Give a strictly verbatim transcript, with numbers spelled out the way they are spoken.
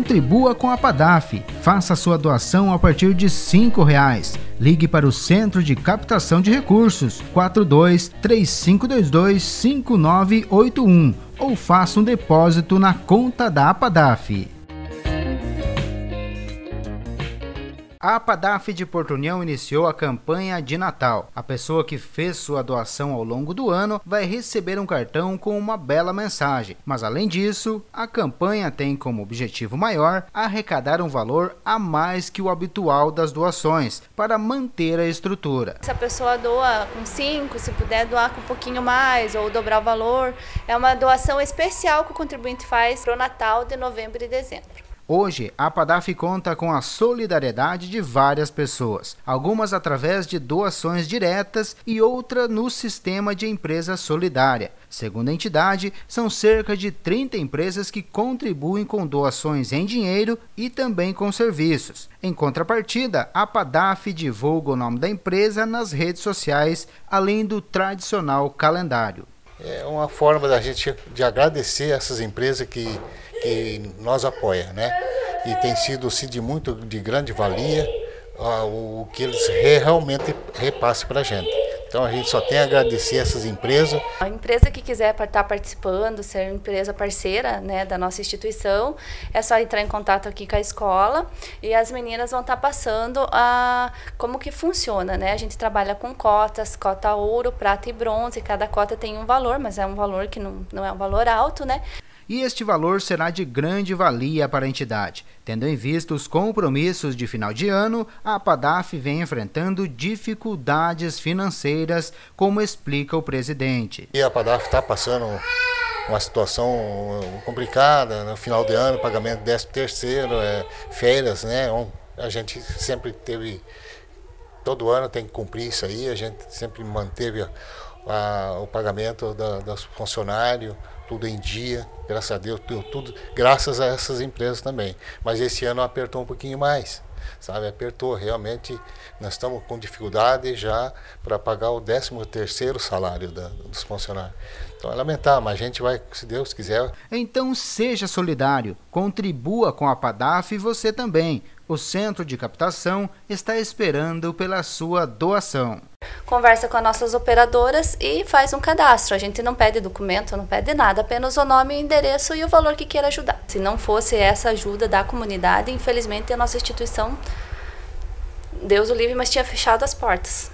Contribua com a Padaf. Faça sua doação a partir de cinco reais. Ligue para o Centro de Captação de Recursos quatro dois três cinco dois dois cinco nove oito um ou faça um depósito na conta da Padaf. A Padaf de Porto União iniciou a campanha de Natal. A pessoa que fez sua doação ao longo do ano vai receber um cartão com uma bela mensagem. Mas além disso, a campanha tem como objetivo maior arrecadar um valor a mais que o habitual das doações, para manter a estrutura. Se a pessoa doa com cinco, se puder doar com um pouquinho mais ou dobrar o valor, é uma doação especial que o contribuinte faz para o Natal de novembro e dezembro. Hoje, a Padaf conta com a solidariedade de várias pessoas, algumas através de doações diretas e outra no sistema de empresa solidária. Segundo a entidade, são cerca de trinta empresas que contribuem com doações em dinheiro e também com serviços. Em contrapartida, a Padaf divulga o nome da empresa nas redes sociais, além do tradicional calendário. É uma forma da gente de agradecer essas empresas que que nós apoia, né? E tem sido sim, de muito de grande valia uh, o que eles re, realmente repassam para a gente. Então a gente só tem a agradecer essas empresas. A empresa que quiser estar participando, ser empresa parceira, né, da nossa instituição, é só entrar em contato aqui com a escola e as meninas vão estar passando a como que funciona, né? A gente trabalha com cotas, cota ouro, prata e bronze, cada cota tem um valor, mas é um valor que não, não é um valor alto, né? E este valor será de grande valia para a entidade. Tendo em vista os compromissos de final de ano, a Padaf vem enfrentando dificuldades financeiras, como explica o presidente. E a Padaf está passando uma situação complicada no final de ano, pagamento décimo terceiro, é, férias, né? A gente sempre teve, todo ano tem que cumprir isso aí, a gente sempre manteve a, a, o pagamento da, dos funcionários, tudo em dia, graças a Deus, tudo, tudo graças a essas empresas também. Mas esse ano apertou um pouquinho mais, sabe? Apertou, realmente, nós estamos com dificuldade já para pagar o décimo terceiro salário da, dos funcionários. Então é lamentável, mas a gente vai, se Deus quiser. Então seja solidário, contribua com a Padaf e você também. O Centro de Captação está esperando pela sua doação. Conversa com as nossas operadoras e faz um cadastro. A gente não pede documento, não pede nada, apenas o nome, o endereço e o valor que queira ajudar. Se não fosse essa ajuda da comunidade, infelizmente a nossa instituição, Deus o livre, mas tinha fechado as portas.